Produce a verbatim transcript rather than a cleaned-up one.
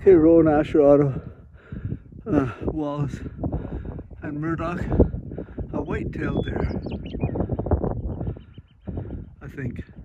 Tyrone, Asherado, uh, Wallace and Murdoch. A white-tailed there, I think.